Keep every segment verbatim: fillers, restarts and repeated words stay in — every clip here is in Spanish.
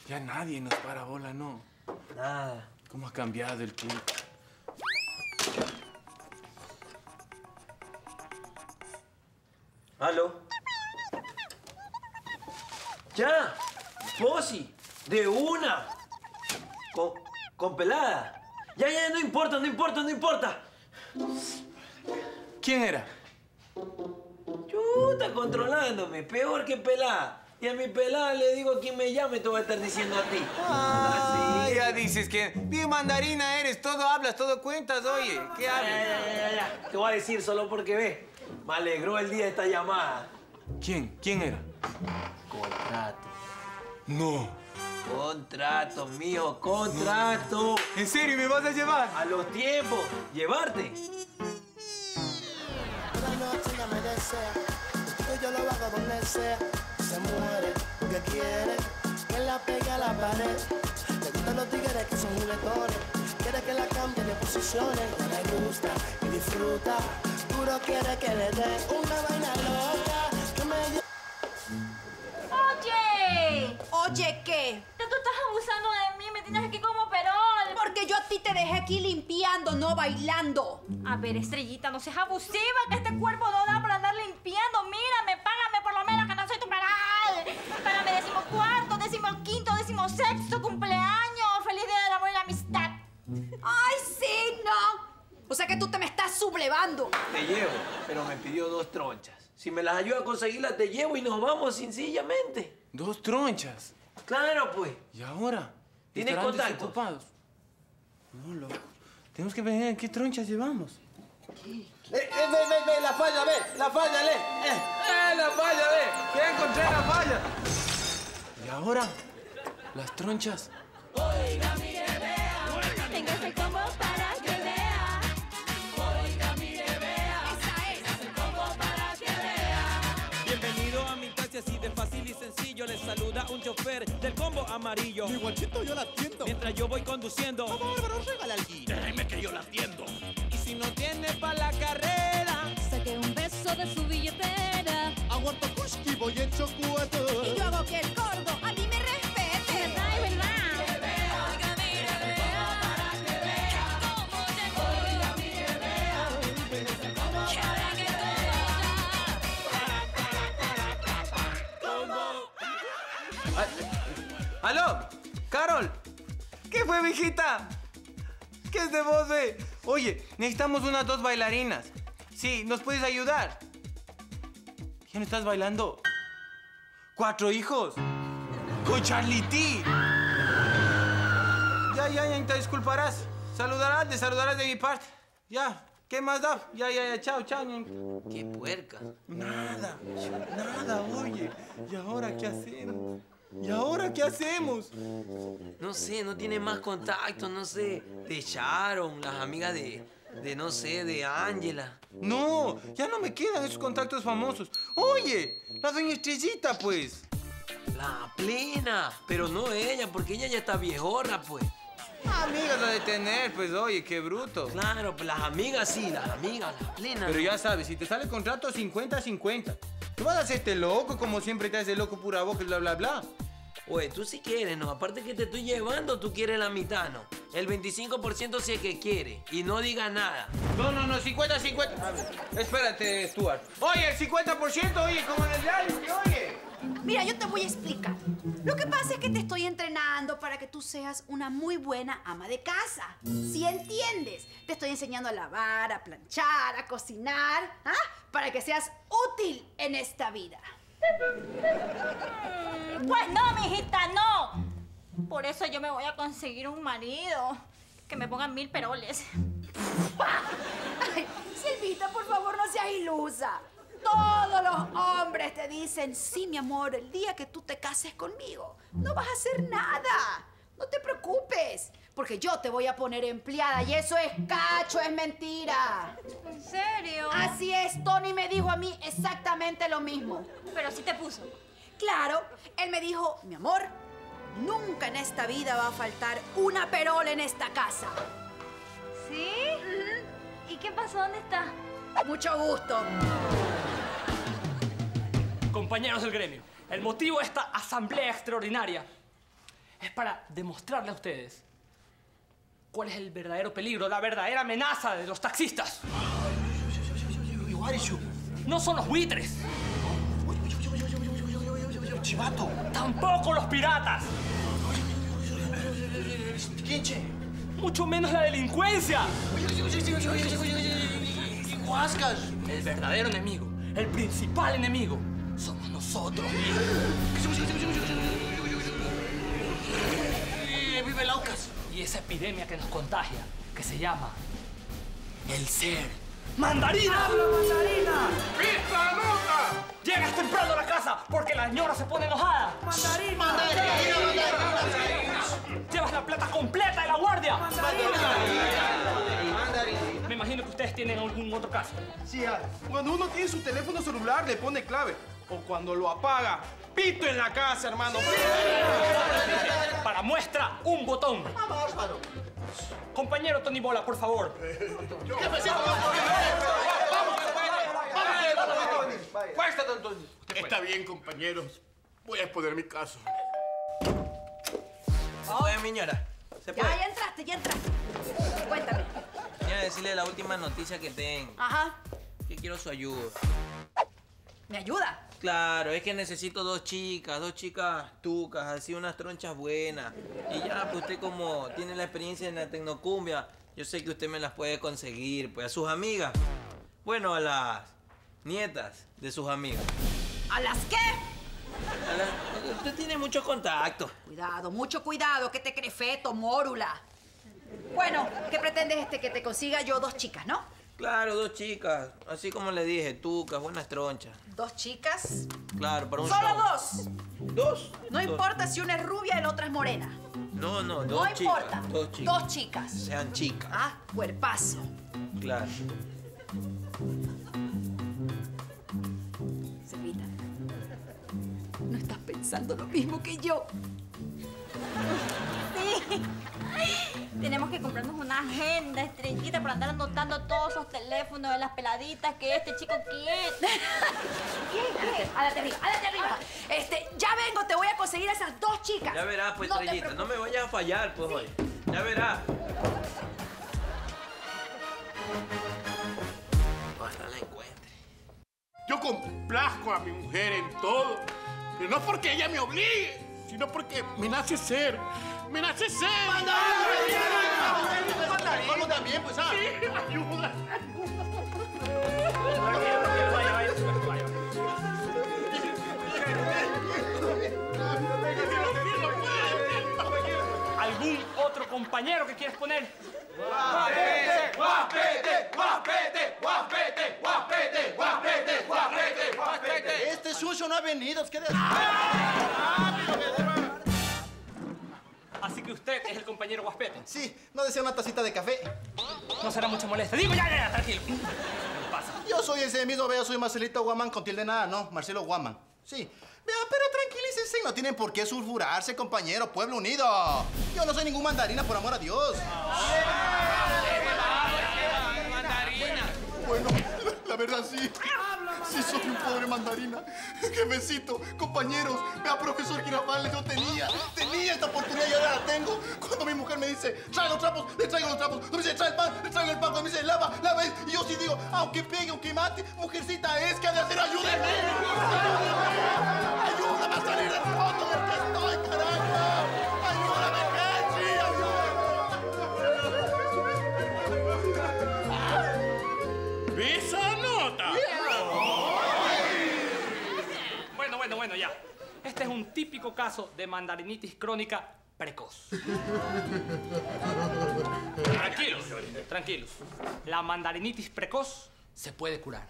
Ya nadie nos para bola, ¿no? Nada. ¿Cómo ha cambiado el club? ¿Aló? ¡Ya! ¡Posi! ¡De una! Con, con pelada. Ya, ya, no importa, no importa, no importa. ¿Quién era? Chuta, controlándome. Peor que pelada. Y a mi pelada le digo a quien me llame, te voy a estar diciendo a ti. Ah, Así. ya dices que bien mandarina eres. Todo hablas, todo cuentas, oye. ¿Qué Ya, hablas? ya, ya, ya, ya. Te voy a decir solo porque ve. Me alegró el día de esta llamada. ¿Quién? ¿Quién era? Contrato. No. Contrato, mijo, contrato. ¿En serio me vas a llevar? A los tiempos. Llevarte. Una noche ella me desea, y yo lo hago donde sea. Se muere porque quiere que la pegue a la pared. Le gustan los tigres que son juguetones, quiere que la cambie de posiciones. No le gusta y disfruta, puro quiere que le dé una vaina loca que me dio. ¡Oye! ¿Oye qué? Tú estás abusando de mí, me tienes aquí como perol. Porque yo a ti te dejé aquí limpiando, no bailando. A ver, Estrellita, no seas abusiva, que este cuerpo no da para andar limpiando. Mírame, págame por lo menos, que no soy tu peral. Págame decimocuarto, decimoquinto, decimosexto cumpleaños. Feliz día del amor y la amistad. ¡Ay, sí, no! O sea que tú te me estás sublevando. Te llevo, pero me pidió dos tronchas. Si me las ayuda a conseguirlas, te llevo y nos vamos sencillamente. Dos tronchas. Claro, pues. ¿Y ahora? ¿Tienes ¿Estarán contactos? desocupados? No, loco. Tenemos que ver qué tronchas llevamos. Eh, eh, ve, ve, ve, la falla, ve, la falla, le. Eh, eh, la falla, ve. Ya encontré la falla. ¿Y ahora? Las tronchas. Oiga, mire, vea. Tengo ese combo para que vea. Oiga, mire, vea. Esa es. Ese combo para que vea. Bienvenido a mi taxi, así de fácil y sencillo. Les saluda un chofer del combo amarillo. Mi guachito yo la atiendo. Mientras yo voy conduciendo, Bárbaro, regala alguito. déjeme que yo la atiendo. Y si no tiene pa' la carrera, Saqué un beso de su billetera. Aguanto kushki, voy hecho cuatro. Y yo hago que el gordo a mí me respete. ¿Verdad? Es verdad. Oiga, mire, vea. Para que vea. Cómo llegó. Oiga, mire, vea. Ese combo para que vea. ¡Aló! ¡Carol! ¿Qué fue, mijita? ¿Qué es de vos, ve? Oye, necesitamos unas dos bailarinas. Sí, ¿nos puedes ayudar? ¿Ya no estás bailando? ¿Cuatro hijos? ¡Con Charlie T! Ya, ya, ya, te disculparás. Saludarás, te saludarás de mi parte. Ya, ¿qué más da? Ya, ya, ya, chao, chao. ña. Qué puerca. Nada, nada, oye. ¿Y ahora qué hacemos? ¿Y ahora qué hacemos? No sé, no tiene más contacto, no sé. De Sharon, las amigas de, de no sé, de Ángela. No, ya no me quedan esos contactos famosos. Oye, la doña Estrellita, pues. La plena. Pero no ella, porque ella ya está viejorra, pues. Amigas la de tener, pues, oye, qué bruto. Claro, pues las amigas sí, las amigas, las plenas. Pero ya sabes, si te sale el contrato cincuenta a cincuenta. Tú vas a hacerte loco, como siempre te haces loco pura boca y bla, bla, bla. Oye, tú sí quieres, ¿no? Aparte que te estoy llevando, tú quieres la mitad, ¿no? El veinticinco por ciento sí es que quiere. Y no diga nada. No, no, no, cincuenta a cincuenta. A ver, espérate, Stuart. Oye, el cincuenta por ciento, oye, como en el diario, ¿qué oye? Mira, yo te voy a explicar. Lo que pasa es que te estoy entrenando para que tú seas una muy buena ama de casa. ¿Sí entiendes? Te estoy enseñando a lavar, a planchar, a cocinar, ¿ah? Para que seas útil en esta vida. Pues no, mijita, no. Por eso yo me voy a conseguir un marido que me ponga mil peroles. Ay, Silvita, por favor, no seas ilusa. Todos los hombres te dicen, sí, mi amor, el día que tú te cases conmigo, no vas a hacer nada. No te preocupes, porque yo te voy a poner empleada y eso es cacho, es mentira. ¿En serio? Así es, Tony me dijo a mí exactamente lo mismo. Pero sí te puso. Claro, él me dijo, mi amor, nunca en esta vida va a faltar una perola en esta casa. ¿Sí? ¿Y qué pasó? ¿Dónde está? Mucho gusto. Compañeros del gremio, el motivo de esta asamblea extraordinaria es para demostrarle a ustedes cuál es el verdadero peligro, la verdadera amenaza de los taxistas. No son los buitres. Chivato. Tampoco los piratas. Quinche. Mucho menos la delincuencia. Huascas. El verdadero enemigo, el principal enemigo, somos nosotros. Vive Laucas. Y esa epidemia que nos contagia, que se llama el ser mandarina. ¡Habla, mandarina! ¡Pista nota! Llegas temprano a la casa porque la señora se pone enojada. ¡Mandarina! ¡Mandarina! Llevas la plata completa de la guardia. ¡Mandarina! Me imagino que ustedes tienen algún otro caso. Sí, ah, cuando uno tiene su teléfono celular le pone clave. O cuando lo apaga, pito en la casa, hermano. Para muestra, un botón. Vamos, mano. Compañero Tony Bola, por favor. Cuesta, don Tony. Está bien, compañeros. Voy a exponer mi caso. ¿Se puede, miñora? ¿Se puede? Ya, ya entraste, ya entraste. Cuéntame. Quiero decirle la última noticia que tengo. Ajá. Que quiero su ayuda. ¿Me ayuda? Claro, es que necesito dos chicas, dos chicas tucas, así unas tronchas buenas. Y ya, pues usted como tiene la experiencia en la tecnocumbia, yo sé que usted me las puede conseguir, pues a sus amigas. Bueno, a las nietas de sus amigas. ¿A las qué? A las- Usted tiene mucho contacto. Cuidado, mucho cuidado, que te cree feto, mórula. Bueno, ¿qué pretendes este que te consiga yo dos chicas, no? Claro, dos chicas, así como le dije, tucas, buenas tronchas. Dos chicas. Claro, para un ¡Solo show. dos! ¿Dos? No Dos. importa si una es rubia y la otra es morena. No, no, No dos chicas. importa. Dos chicas. Dos chicas. Sean chicas. Ah, cuerpazo. Claro. Selvita, no estás pensando lo mismo que yo. Sí. Tenemos que comprarnos una agenda estrellita para andar anotando todos esos teléfonos de las peladitas que este chico quiere. ¿Qué? ¿Qué? Álate arriba, álate arriba. Este, ya vengo, te voy a conseguir a esas dos chicas. Ya verás, pues, No te Estrellita. No me preocupes. vayas a fallar, pues, hoy. Ya verás. Ojalá la encuentre. Yo complazco a mi mujer en todo. Pero no porque ella me obligue, sino porque me nace ser. ¡Me nace ser! ¿Cómo también, pues, ah? Sí, ayuda. Vaya, vaya, vaya, vaya. ¿Algún otro compañero que quieres poner? ¡Guapete! ¡Guapete! ¡Guapete! ¡Guapete! ¡Guapete! ¡Guapete! ¡Guapete! ¡Guapete! Este sucio no ha venido, es que... Así que usted es el compañero Guaspete. Sí, ¿no desea una tacita de café? No será mucha molestia. Digo, ya, ya, ya, tranquilo. ¿Qué pasa? Yo soy ese mismo, vea, soy Marcelito Guaman con tilde nada, no, Marcelo Guaman. Sí. Vea, pero tranquilícense, no tienen por qué sulfurarse, compañero, pueblo unido. Yo no soy ningún mandarina, por amor a Dios. Bueno, la verdad sí. Sí soy un pobre mandarina. Jefecito, compañeros, vea, profesor Girafales, yo tenía, tenía esta oportunidad y ahora la tengo. Cuando mi mujer me dice, trae los trapos, le traigo los trapos. Cuando me dice, trae el pan, le traigo el pan. Cuando me dice, lava, lava. Y yo sí digo, aunque pegue, aunque mate, mujercita, es que ha de hacer, ayúdame. Ayúdame a salir del fondo del que estoy, carajo. Ayúdame, Kenji, ayúdame. ¡Esa nota! Bueno, bueno, bueno, ya. Este es un típico caso de mandarinitis crónica precoz. Tranquilos, tranquilos. La mandarinitis precoz se puede curar.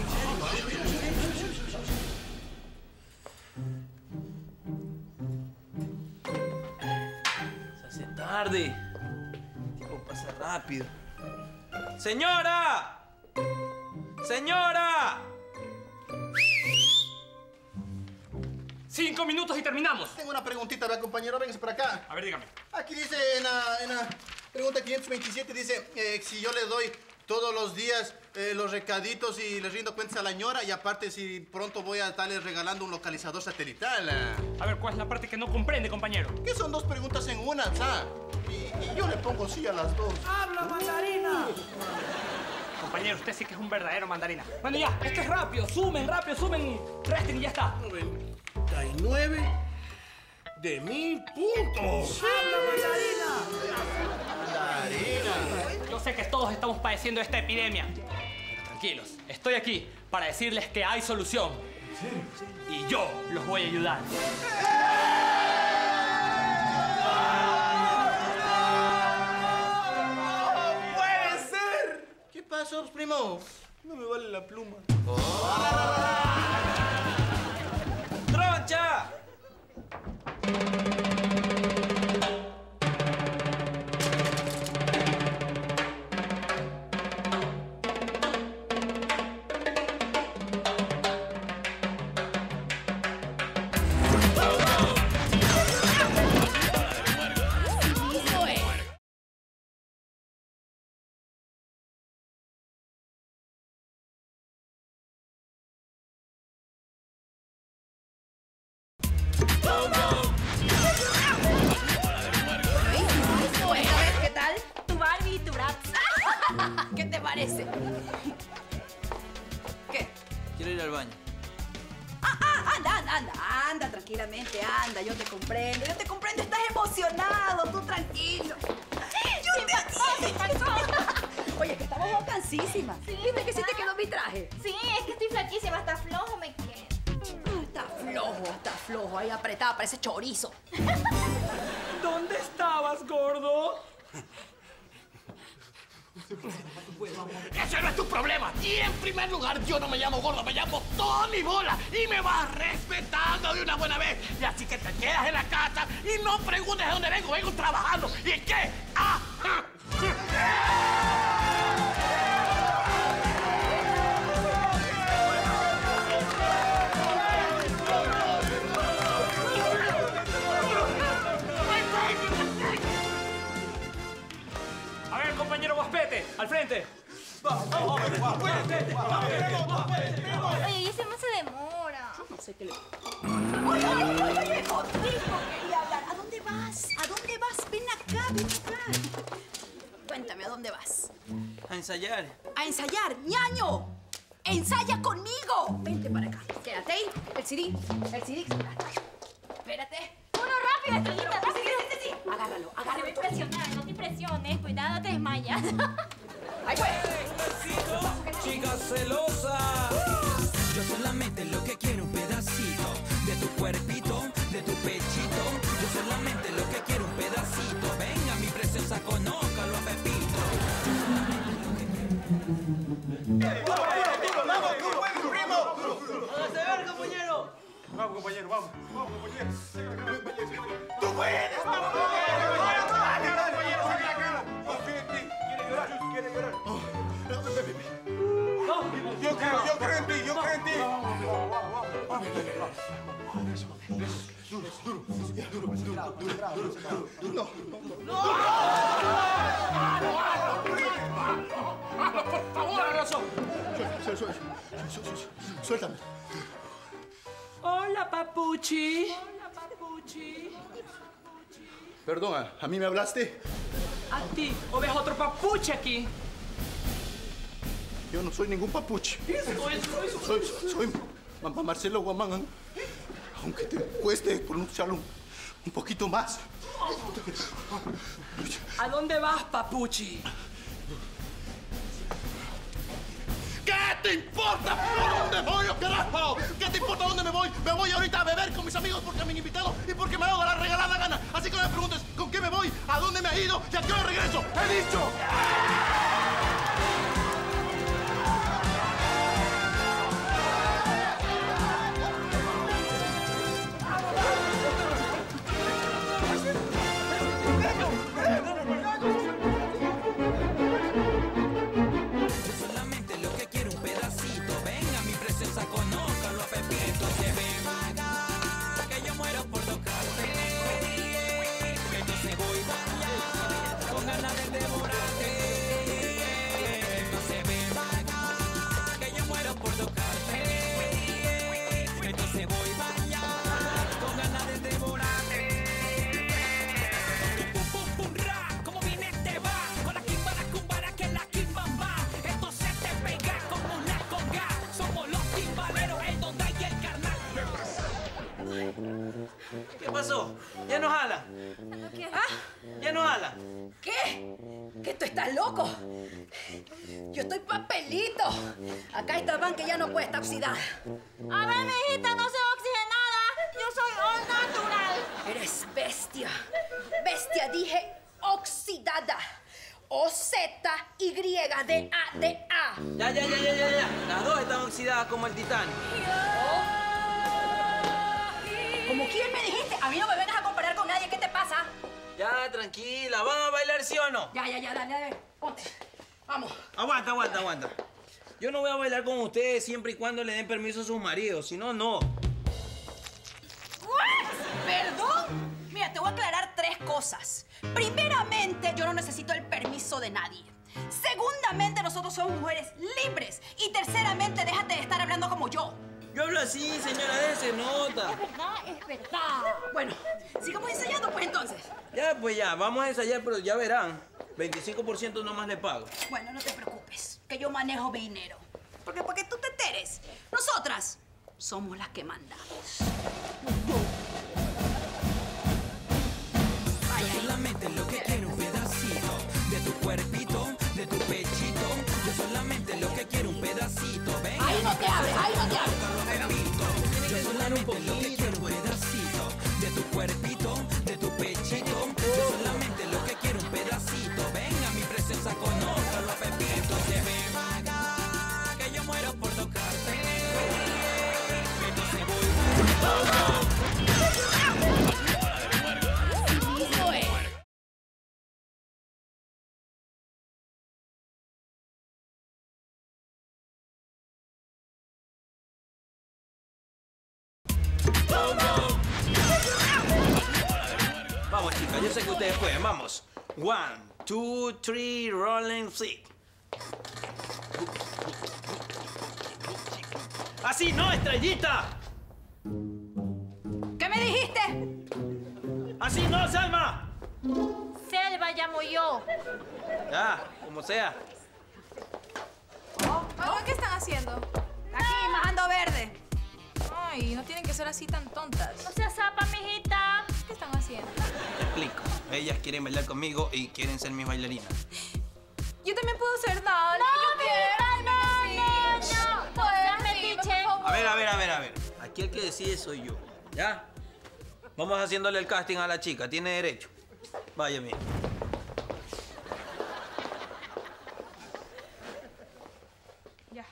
Se hace tarde. El tiempo pasa rápido. ¡Señora! ¡Señora! Cinco minutos y terminamos. Tengo una preguntita, vea, compañero, véngase por acá. A ver, dígame. Aquí dice en la, en la pregunta quinientos veintisiete, dice, eh, si yo le doy todos los días eh, los recaditos y les rindo cuentas a la ñora. Y aparte, si pronto voy a estarles regalando un localizador satelital. eh. A ver, ¿cuál es la parte que no comprende, compañero? Que son dos preguntas en una, ¿sabes? Y, y yo le pongo sí a las dos. ¡Habla, mandarina! Compañero, usted sí que es un verdadero mandarina. Bueno, ya, es que es rápido. Sumen, rápido, sumen, resten y ya está. noventa y nueve de mil puntos. ¡Habla, mandarina! Mandarina. Yo sé que todos estamos padeciendo esta epidemia. Pero tranquilos, estoy aquí para decirles que hay solución. Y yo los voy a ayudar. ¡No puede ser! ¿Qué pasó, primo? No me vale la pluma. ¡Troncha! ¿Qué tal? Tu Barbie y tu Bratz. ¿Qué te parece? ¿Qué? Quiero ir al baño. Ah, ah, anda, anda, anda, anda, tranquilamente, anda, yo te comprendo, yo te comprendo, estás emocionado, tú tranquilo. Yo te... Oye, que estamos vacancísimas. Sí. Dime que sí te quedó mi traje. Sí, es que estoy flaquísima, hasta flojo me queda. Ah, está flojo, está flojo, ahí apretada, parece chorizo. ¿Dónde estabas, gordo? Ese no es tu problema. Y en primer lugar, yo no me llamo gordo, me llamo Tony Bola. Y me vas respetando de una buena vez. Y así que te quedas en la casa y no preguntes de dónde vengo. Vengo trabajando. ¿Y en qué? ¡Ah! A ver, compañero Guaspete, al frente. Oye, y ese más se demora. No sé qué le... Oye, oye, oye, oye, contigo quería hablar. ¿A dónde vas? ¿A dónde vas? Ven acá, ven acá. Cuéntame, ¿a dónde vas? A ensayar. A ensayar, ñaño. ¡Ensaya conmigo! Vente para acá. Quédate ahí. El C D. El C D. Espérate. Uno rápido, estrellita, rápido. Sí, sí, sí, sí. Agárralo, Te voy a agárralo. impresionar, no te impresiones. Cuidado, te desmayas. ¡Ahí fue! Chica celosa. Yo solamente lo que quiero un pedacito de tu cuerpito, de tu pechito. Yo solamente lo que quiero un pedacito. Venga, mi preciosa, conócalo a Pepito. ¡Vamos, tú, buen primo! ¡Hágase ver, compañero! Vamos, compañero, vamos. Vamos, compañero. ¡Tú puedes! ¡Vamos, compañero! ¡Saca la cara! Confía en ti. ¿Quiere llorar? ¿Quiere llorar? Yo creo, yo creo en ti, yo creo en ti. No. ¡Por favor! Suéltame. Suéltame. Hola, papuchi. Hola, papuchi. Perdón, ¿a, a mí me hablaste? A ti. ¿O ves otro papuchi aquí? Yo no soy ningún papuche. Eso, eso, eso. Soy, soy Ma- Marcelo Guamán. Aunque te cueste pronunciarlo un, un poquito más. ¿A dónde vas, papuchi? ¿Qué te importa por dónde voy, oh, carajo? ¿Qué te importa dónde me voy? Me voy ahorita a beber con mis amigos porque me han invitado y porque me ha dado la regalada gana. Así que no me preguntes con qué me voy, a dónde me he ido y a qué hora regreso. ¡He dicho! Yo solamente lo que quiero un pedacito. Venga, mi preciosa, conócalo a Pepito. Se ve vaga, que yo muero por tocarte. Que yo se voy a dañar con ganas de devorarte. ¿Qué pasó? ¿Ya no jala? ¿Ah? ¿Ya no jala? ¿Qué? ¿Que tú estás loco? Yo estoy papelito. Acá esta van que ya no puede estar oxidada. A ver, mijita, no soy oxigenada. Yo soy all natural. Eres bestia. Bestia, dije oxidada. O Z Y D A D A. Ya, ya, ya, ya, ya, ya. Las dos están oxidadas como el titanio. ¿Como quién me dijiste? A mí no me vengas a comparar con nadie. ¿Qué te pasa? Ya, tranquila. ¿Van a bailar sí o no? Ya, ya, ya, dale, dale. Ponte. Vamos. Aguanta, aguanta, aguanta. Yo no voy a bailar con ustedes siempre y cuando le den permiso a sus maridos. Si no, no. ¿What? ¿Perdón? Mira, te voy a aclarar tres cosas. Primeramente, yo no necesito el permiso de nadie. Segundamente, nosotros somos mujeres libres. Y terceramente, déjate de estar hablando como yo. Yo hablo así, señora, déjese nota. Es verdad, es verdad. Bueno, sigamos ensayando pues entonces. Ya, pues ya, vamos a ensayar, pero ya verán. veinticinco por ciento nomás le pago. Bueno, no te preocupes, que yo manejo mi dinero. Porque para que tú te enteres, nosotras somos las que mandamos. Yo solamente lo que quiero un pedacito de tu cuerpito, de tu pechito. Yo solamente lo que quiero un pedacito. Ven. Ahí no te abres, ahí no te abres. Yo solamente lo que quiero un pedacito de tu cuerpito, de tu pechito. Yo solamente lo que quiero un pedacito. Venga, mi preciosa, conozca los pepitos. Déjeme vaga, que yo muero por tocarte. Que no se vuelva. Vamos, chicas, yo sé que ustedes pueden. Vamos. One, two, three, rolling, six. ¡Así no, estrellita! ¿Qué me dijiste? ¡Así no, Salma! Selva llamo yo. Ya, como sea. Mamá, ¿qué están haciendo? Aquí, majando verde. Ay, no tienen que ser así tan tontas. No seas zapa, mijita. ¿Qué están haciendo? Te explico. Ellas quieren bailar conmigo y quieren ser mis bailarinas. Yo también puedo ser dale. No, yo mijita, no, quiero. no, Sí, no. No puedes, seas sí, metiche. por favor. A ver, a ver, a ver, a ver. Aquí el que decide soy yo. ¿Ya? Vamos haciéndole el casting a la chica. Tiene derecho. Vaya, mira. Ya.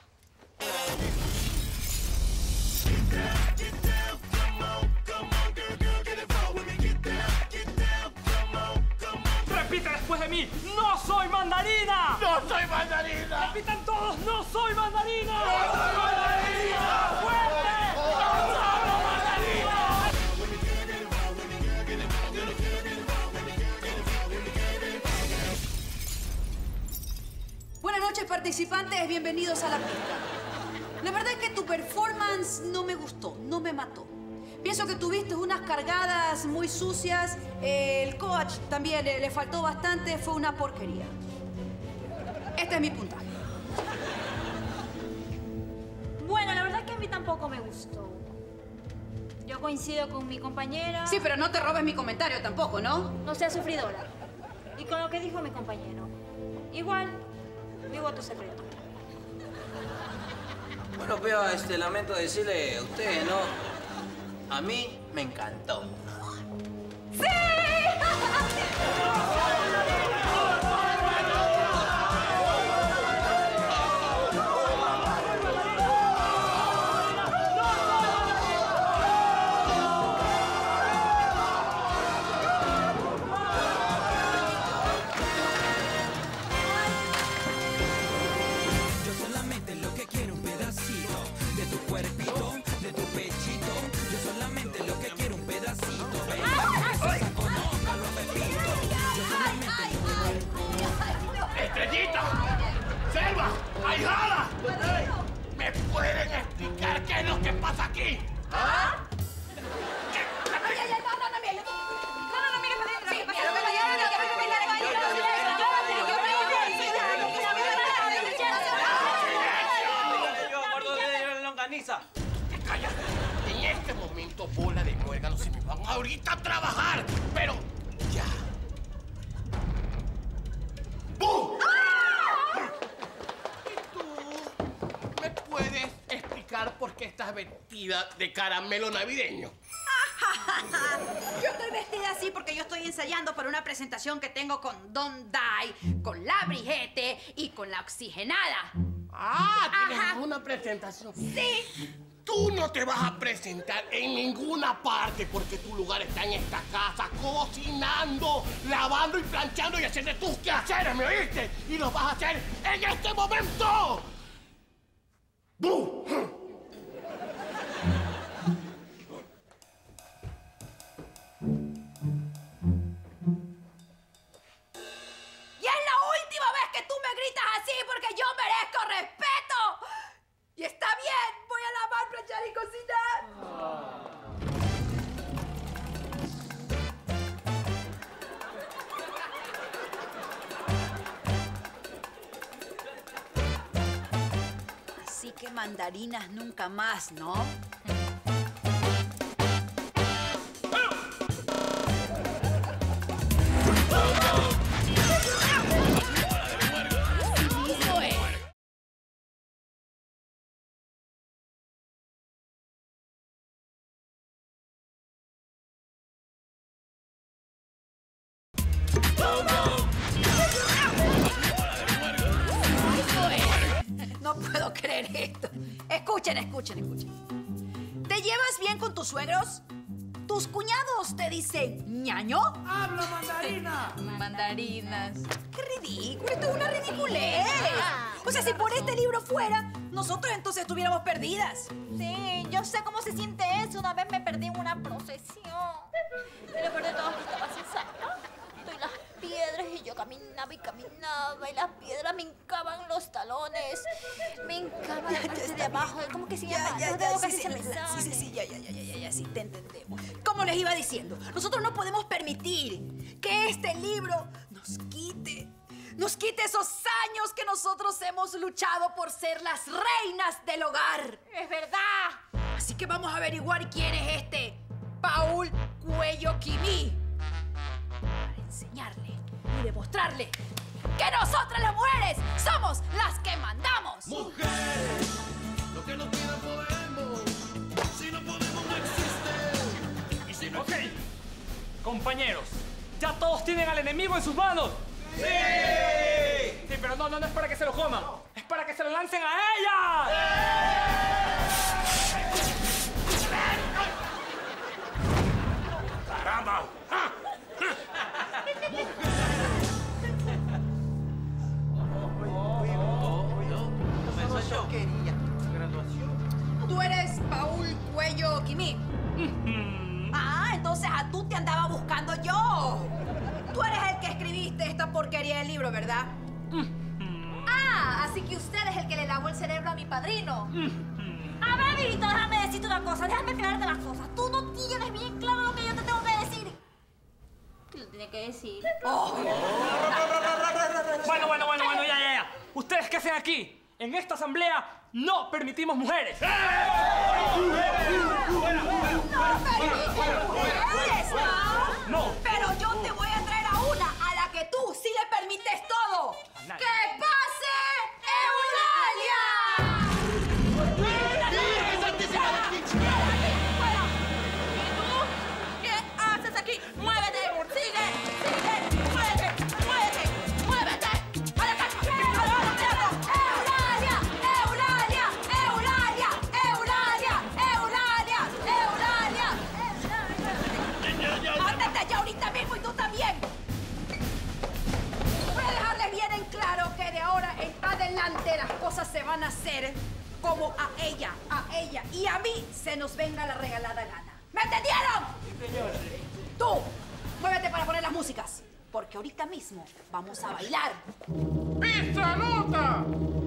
¡Repite después de mí! ¡No soy mandarina! ¡No soy mandarina! ¡Repitan todos! ¡No soy mandarina! ¡No soy mandarina! ¡Fuerte! ¡No soy mandarina! Buenas noches, participantes. Bienvenidos a la pista. La verdad es que tu performance no me gustó, no me mató. Pienso que tuviste unas cargadas muy sucias. Eh, el coach también le, le faltó bastante. Fue una porquería. Este es mi puntaje. Bueno, la verdad es que a mí tampoco me gustó. Yo coincido con mi compañera. Sí, pero no te robes mi comentario tampoco, ¿no? No seas sufridora. Y con lo que dijo mi compañero. Igual, mi voto secreto. Bueno, pero este, lamento decirle a ustedes, ¿no? A mí me encantó. ¡Sí! Yo solamente lo que quiero un pedacito de tu cuerpito, de tu pechito. Yo solamente lo que quiero un pedacito. ahorita a trabajar, pero ya. ¡Bum! ¿Y tú me puedes explicar por qué estás vestida de caramelo navideño? Yo estoy vestida así porque yo estoy ensayando para una presentación que tengo con Don Die, con la Brigitte y con la Oxigenada. Ah, ¿tienes Ajá. una presentación? Sí. Tú no te vas a presentar en ninguna parte porque tu lugar está en esta casa cocinando, lavando y planchando y haciendo tus quehaceres, ¿me oíste? Y lo vas a hacer en este momento. ¡Bum! Y es la última vez que tú me gritas así porque yo merezco respeto. Y está bien, voy a lavar, planchar y cocinar. Así que mandarinas nunca más, ¿no? No puedo creer esto. Escuchen, escuchen, escuchen. ¿Te llevas bien con tus suegros? ¿Tus cuñados te dicen ñaño? ¡Habla mandarina! Mandarinas. ¡Qué ridículo! Esto es una ridiculez. O sea, si por este libro fuera, nosotros entonces estuviéramos perdidas. Sí, yo sé cómo se siente eso. Una vez me perdí en una procesión. Y lo peor de todo es que estaba sin sangre. Y las piedras y yo caminaba y caminaba y las piedras me hincaban los talones. Me hincaban la parte de abajo. ¿Cómo que se llama? Ya, Los ya, dedos sí, casi sí, se me sí, salen. sí, sí, ya, ya, ya, ya, ya, ya, sí, te entendemos. Como les iba diciendo, nosotros no podemos permitir que este libro nos quite, nos quite esos años que nosotros hemos luchado por ser las reinas del hogar. Es verdad. Así que vamos a averiguar quién es este Paul Cuello Quimí. Para enseñarle y demostrarle que nosotras las mujeres somos las que mandamos. Mujeres, lo que no quiera podemos. Si no podemos, no existe. Y si no Ok, compañeros, ¿ya todos tienen al enemigo en sus manos? ¡Sí! Sí, pero no, no, no es para que se lo coman. Es para que se lo lancen a ella. ¡Caramba! ¡Ah! Tú eres Paul Cuello Quimí. Ah, entonces a tú te andaba buscando yo. Tú eres el que escribiste esta porquería del libro, ¿verdad? Ah, así que usted es el que le lavó el cerebro a mi padrino. A ver, Virito, déjame decirte una cosa. Déjame aclararte las cosas. Tú no tienes bien claro lo que yo te tengo que decir. ¿Qué lo tiene que decir? Oh. Bueno, bueno, bueno, bueno, ya, ya, ya. ¿Ustedes qué hacen aquí? En esta asamblea no permitimos mujeres. ¡No permites mujeres! No. Pero yo te voy a traer a una a la que tú sí le permites todo. nadie. ¡Que pase Eulalia! ¿Y tú? ¿Qué haces aquí? ¡Muévete! ¡Sigue! ¡Sigue! ¡Muévete! ¡Muévete! ¡Muévete! ¡A la casa! ¡Eulalia! ¡Eulalia! ¡Eulalia! ¡Eulalia! ¡Eulalia! ¡Eulalia! ¡Mátate ya ahorita mismo y tú también! Voy a dejarles bien en claro que de ahora en adelante las cosas se van a hacer como a ella, a ella y a mí se nos venga la regalada gana. ¿Me entendieron? Sí, señor. Tú, muévete para poner las músicas, porque ahorita mismo vamos a bailar. ¡Pizza nota!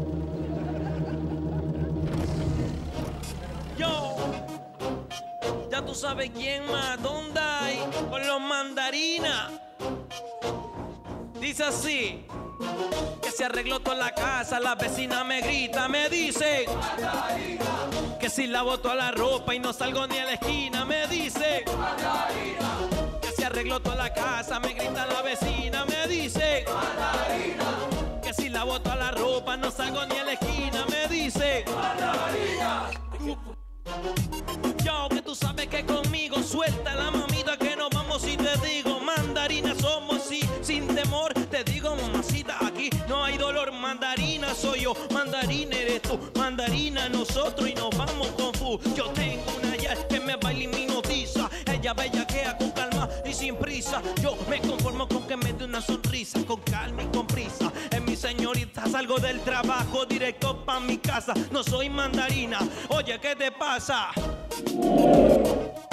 Yo, ya tú sabes quién más, ¿dónde hay? Con los mandarinas. Dice así. Que se arregló toda la casa, la vecina me grita, me dice mandarina. Que si lavo toda la ropa y no salgo ni a la esquina, me dice mandarina. Que se arregló toda la casa, me grita la vecina, me dice mandarina. Que si lavo toda la ropa, no salgo ni a la esquina, me dice mandarina. Yo, que tú sabes que conmigo suelta la mamita que nos vamos y te digo mandarina somos sí, sin temor te digo mamacita aquí no hay dolor, mandarina soy yo, mandarina eres tú, mandarina nosotros y nos vamos con fu. Yo tengo una ya que me baila y me hipnotiza, ella bellaquea con calma y sin prisa, yo me conformo con que me dé una sonrisa, con calma y con prisa, es mi señorita, salgo del trabajo directo pa' mi casa, no soy mandarina, oye ¿qué te pasa?